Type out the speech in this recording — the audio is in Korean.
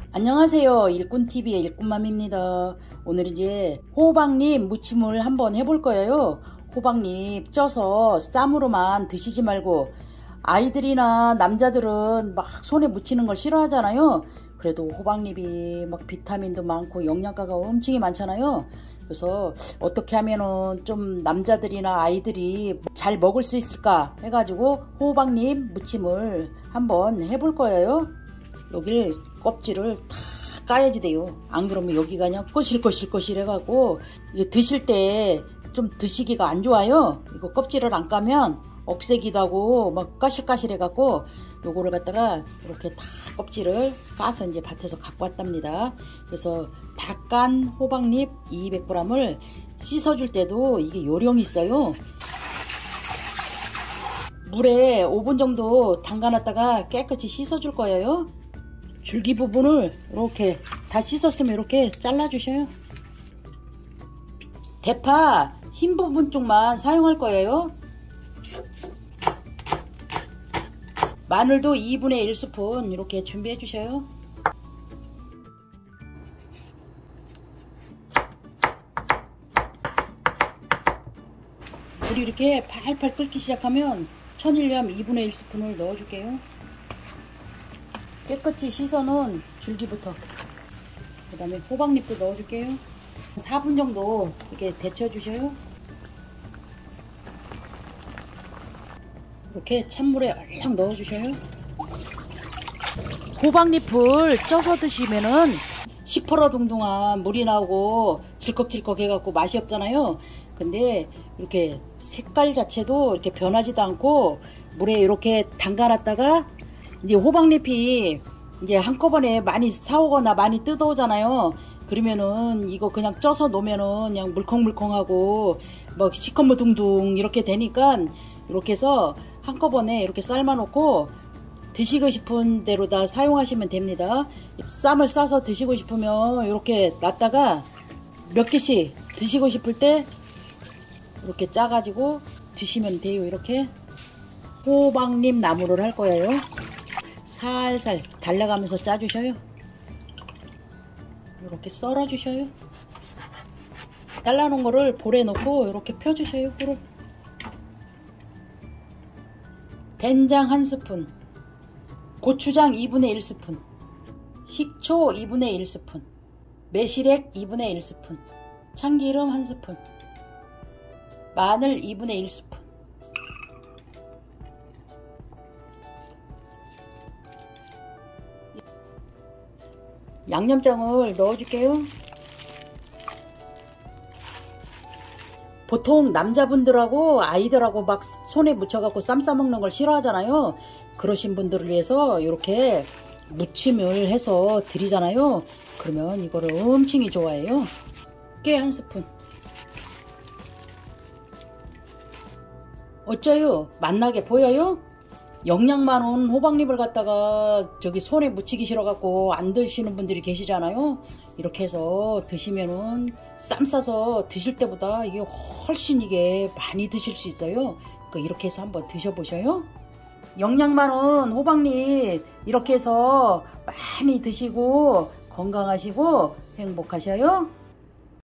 안녕하세요. 일꾼TV의 일꾼맘입니다. 오늘 이제 호박잎 무침을 한번 해볼 거예요. 호박잎 쪄서 쌈으로만 드시지 말고, 아이들이나 남자들은 막 손에 묻히는 걸 싫어하잖아요. 그래도 호박잎이 막 비타민도 많고 영양가가 엄청 많잖아요. 그래서 어떻게 하면은 좀 남자들이나 아이들이 잘 먹을 수 있을까 해가지고 호박잎 무침을 한번 해볼 거예요. 여길 껍질을 다 까야지 돼요. 안 그러면 여기가 그냥 꼬실꼬실 해가지고 드실 때 좀 드시기가 안 좋아요. 이거 껍질을 안 까면 억세기도 하고 막 까실까실 해갖고, 요거를 갖다가 이렇게 다 껍질을 까서 이제 밭에서 갖고 왔답니다. 그래서 다 깐 호박잎 200g을 씻어줄 때도 이게 요령이 있어요. 물에 5분 정도 담가놨다가 깨끗이 씻어줄 거예요. 줄기 부분을 이렇게 다 씻었으면 이렇게 잘라주셔요. 대파 흰 부분 쪽만 사용할 거예요. 마늘도 2분의 1스푼 이렇게 준비해 주셔요. 물이 이렇게 팔팔 끓기 시작하면 천일염 2분의 1스푼을 넣어 줄게요. 깨끗이 씻어놓은 줄기부터, 그 다음에 호박잎도 넣어 줄게요. 4분 정도 이렇게 데쳐 주셔요. 이렇게 찬물에 얼른 넣어 주셔요. 호박잎을 쪄서 드시면은 시퍼러둥둥한 물이 나오고 질꺽질꺽 해갖고 맛이 없잖아요. 근데 이렇게 색깔 자체도 이렇게 변하지도 않고, 물에 이렇게 담가놨다가 이제 호박잎이 이제 한꺼번에 많이 사오거나 많이 뜯어오잖아요. 그러면은 이거 그냥 쪄서 놓으면은 그냥 물컹물컹하고 뭐 시커머둥둥 이렇게 되니까, 이렇게 해서 한꺼번에 이렇게 삶아 놓고 드시고 싶은 대로 다 사용하시면 됩니다. 쌈을 싸서 드시고 싶으면 이렇게 놨다가 몇 개씩 드시고 싶을 때 이렇게 짜가지고 드시면 돼요. 이렇게 호박잎 나물을 할 거예요. 살살 달라가면서 짜주셔요. 이렇게 썰어 주셔요. 잘라놓은 거를 볼에 넣고 이렇게 펴주셔요. 볼을. 된장 1스푼, 고추장 2분의 1스푼, 식초 2분의 1스푼, 매실액 2분의 1스푼, 참기름 1스푼, 마늘 2분의 1스푼, 양념장을 넣어줄게요. 보통 남자분들하고 아이들하고 막 손에 묻혀갖고 쌈 싸먹는 걸 싫어하잖아요. 그러신 분들을 위해서 이렇게 무침을 해서 드리잖아요. 그러면 이거를 엄청 좋아해요. 깨 1스푼. 어쩌요? 맛나게 보여요? 영양 많은 호박잎을 갖다가 저기 손에 묻히기 싫어갖고 안 드시는 분들이 계시잖아요. 이렇게 해서 드시면은 쌈 싸서 드실 때보다 이게 훨씬 이게 많이 드실 수 있어요. 그러니까 이렇게 해서 한번 드셔보셔요. 영양 많은 호박잎 이렇게 해서 많이 드시고 건강하시고 행복하셔요.